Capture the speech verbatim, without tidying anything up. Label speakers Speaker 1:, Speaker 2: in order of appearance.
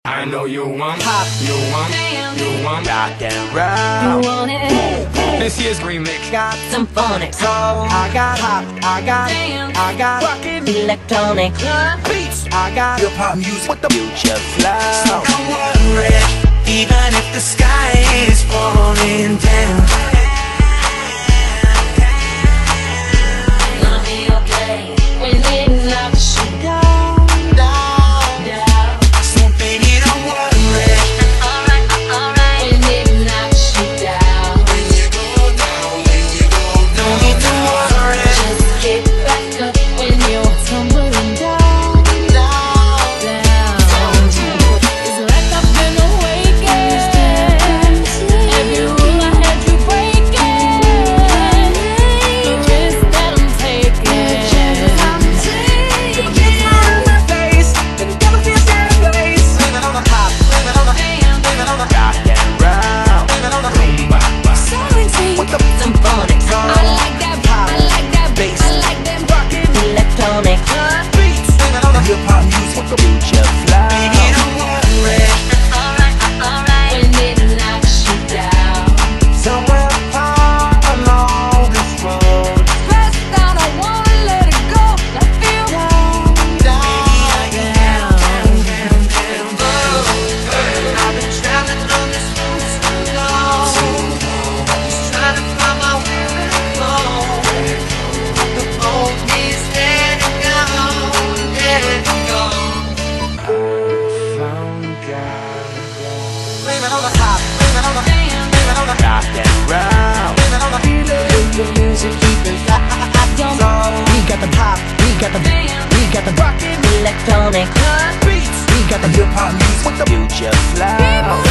Speaker 1: I know you want pop, you want, you want rock and
Speaker 2: You
Speaker 1: roll.
Speaker 2: want it?
Speaker 1: This year's remix
Speaker 2: Got some phonics.
Speaker 1: soul. I got pop, I got, I got
Speaker 2: Rockin' electronic
Speaker 1: beats. I got hip hop music with the future flow.
Speaker 3: So don't worry, even if the sky is falling down.
Speaker 2: Gonna be okay when it knocks you down, down, down.
Speaker 3: So baby, don't worry,
Speaker 2: Alright, alright. When it knocks you down,
Speaker 3: when you go down, when you go down. Don't need to worry,
Speaker 2: just get back up when you're tumbling down, down, down. It's like I've been awakened. Every rule I had you breaking. The risk that I'm taking.
Speaker 3: the kids are in my face, and the devil feels out of place. Living on the pop, living on the living on the
Speaker 1: rock and roll.
Speaker 3: living on the
Speaker 1: Boomba,
Speaker 3: with the
Speaker 2: Some phonics. I like that pop. I like that bass. I like that rockin' electronic
Speaker 3: beats, living on the hip hop music with the
Speaker 1: future flow.
Speaker 3: baby, don't worry.
Speaker 2: Alright, alright. When it knocks you down.
Speaker 3: Somewhere far along this road,
Speaker 2: Pressed down, I wanna let it go. I feel down,
Speaker 3: down,
Speaker 2: down,
Speaker 3: down, down, down. I've been traveling on this road so long, just trying to find my way home. The boat is letting go, letting go.
Speaker 1: Found God.
Speaker 3: Living on the top, living on the, living on the,
Speaker 1: Rock and roll.
Speaker 3: living on the feeling.
Speaker 1: The music keeping
Speaker 2: I, I, I don't
Speaker 1: we got the pop, we got the we got the rockin'
Speaker 2: electronic
Speaker 3: Beats,
Speaker 1: we got the hip hop music with the future flow.